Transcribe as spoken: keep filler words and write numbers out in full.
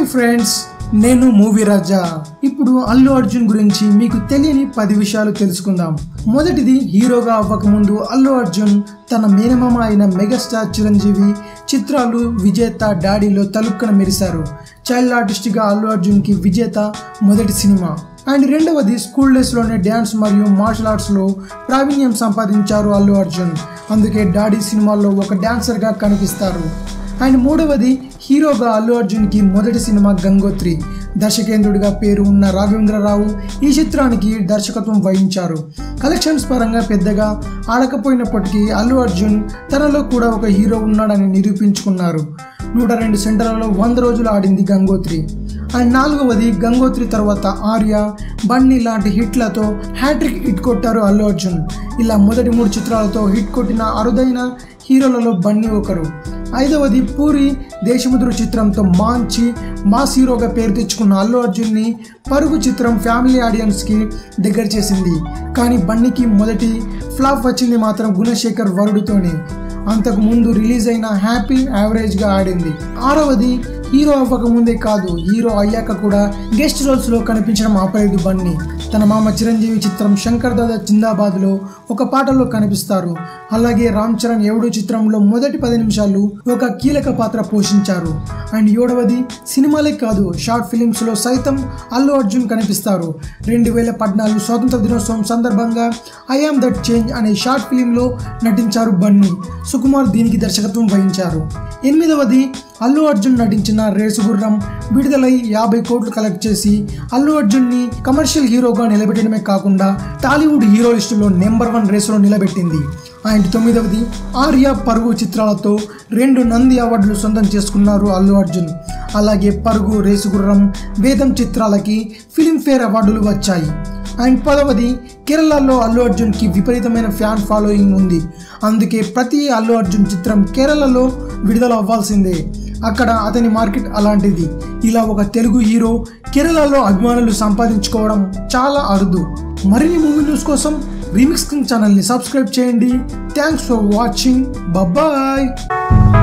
Friends, నేను movie రాజా. ఇప్పుడు అల్లు అర్జున్ గురించి మీకు తెలియని పది విషయాలు తెలుసుకుందాం. మొదటిది, హీరోగా అవ్వకముందు అల్లు అర్జున్ తన మేనమామ అయిన మెగాస్టార్ చిరంజీవి చిత్రాలు విజేత, డాడీలో తలుపుకన మెరిశారు. చైల్డ్ ఆర్టిస్ట్గా అల్లు అర్జున్కి విజేత మొదటి సినిమా. అండ్ రెండవది, స్కూల్ డేస్లోనే డ్యాన్స్ మరియు మార్షల్ ఆర్ట్స్లో ప్రావీణ్యం సంపాదించారు అల్లు అర్జున్. అందుకే డాడీ సినిమాల్లో ఒక డాన్సర్గా కనిపిస్తారు. అండ్ మూడవది, హీరోగా అల్లు అర్జున్కి మొదటి సినిమా గంగోత్రి. దర్శకేంద్రుడిగా పేరు ఉన్న రాఘవేంద్రరావు ఈ చిత్రానికి దర్శకత్వం వహించారు. కలెక్షన్స్ పరంగా పెద్దగా ఆడకపోయినప్పటికీ అల్లు అర్జున్ తనలో కూడా ఒక హీరో ఉన్నాడని నిరూపించుకున్నారు. నూట రెండు సెంటర్లలో వంద రోజులు ఆడింది గంగోత్రి. అండ్ నాలుగవది, గంగోత్రి తర్వాత ఆర్య, బన్నీ లాంటి హిట్లతో హ్యాట్రిక్ హిట్ కొట్టారు అల్లు అర్జున్. ఇలా మొదటి మూడు చిత్రాలతో హిట్ కొట్టిన అరుదైన హీరోలలో బన్నీ ఒకరు. ఐదవది, పూరి దేశముద్రు చిత్రంతో మంచి మాస్ హీరోగా పేరు తెచ్చుకున్న అల్లు అర్జున్ని పరుగు చిత్రం ఫ్యామిలీ ఆడియన్స్కి దగ్గర చేసింది. కానీ బన్నీకి మొదటి ఫ్లాప్ వచ్చింది మాత్రం గుణశేఖర్ వరుడుతోనే. అంతకు ముందు రిలీజ్ అయిన హ్యాపీ యావరేజ్గా ఆడింది. ఆరవది, హీరో అవ్వకముందే కాదు, హీరో అయ్యాక కూడా గెస్ట్ రోల్స్లో కనిపించడం ఆపలేదు బన్నీ. తన మామ చిరంజీవి చిత్రం శంకర్ దాదా జిందాబాద్లో ఒక పాటలో కనిపిస్తారు. అలాగే రామ్ చరణ్ ఎవడు చిత్రంలో మొదటి పది నిమిషాలు ఒక కీలక పాత్ర పోషించారు. అండ్ ఏడవది, సినిమాలే కాదు, షార్ట్ ఫిలిమ్స్లో సైతం అల్లు అర్జున్ కనిపిస్తారు. రెండు వేల పద్నాలుగు స్వాతంత్ర దినోత్సవం సందర్భంగా ఐ యామ్ దట్ చేంజ్ అనే షార్ట్ ఫిలింలో నటించారు బన్నీ. సుకుమార్ దీనికి దర్శకత్వం వహించారు. ఎనిమిదవది, అల్లు అర్జున్ నటించిన రేసు గుర్రం విడుదలై యాభై కోట్లు కలెక్ట్ చేసి అల్లు అర్జున్ని కమర్షియల్ హీరోగా నిలబెట్టడమే కాకుండా టాలీవుడ్ హీరో లిస్టులో నెంబర్ వన్ రేసులో నిలబెట్టింది. అండ్ తొమ్మిదవది, ఆర్య, పరుగు చిత్రాలతో రెండు నంది అవార్డులు సొంతం చేసుకున్నారు అల్లు అర్జున్. అలాగే పరుగు, రేసుగుర్రం, వేదం చిత్రాలకి ఫిలింఫేర్ అవార్డులు వచ్చాయి. అండ్ పదవది, కేరళలో అల్లు అర్జున్కి విపరీతమైన ఫ్యాన్ ఫాలోయింగ్ ఉంది. అందుకే ప్రతి అల్లు అర్జున్ చిత్రం కేరళలో విడుదల అవ్వాల్సిందే. అక్కడ అతని మార్కెట్ అలాంటిది. ఇలా ఒక తెలుగు హీరో కేరళలో అభిమానులు సంపాదించుకోవడం చాలా అరుదు. మరిన్ని మూవీ న్యూస్ కోసం రీమిక్స్ కింగ్ ఛానల్ని సబ్స్క్రైబ్ చేయండి. Thanks for watching. బాయ్.